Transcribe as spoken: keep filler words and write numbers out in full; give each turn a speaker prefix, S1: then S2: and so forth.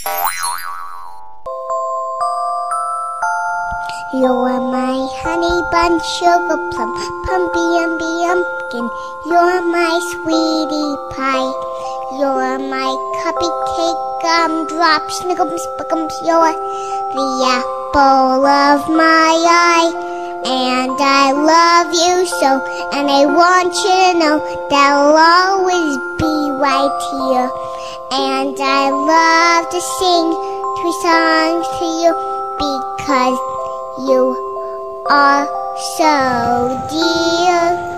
S1: You're my honey bun, sugar plum, pumpy umby umpkin. You're my sweetie pie. You're my cupcake gumdrop, snickums, spickums. You're the apple of my eye. And I love you so, and I want you to know that I'll always be right here. And I love to sing three songs to you because you are so dear.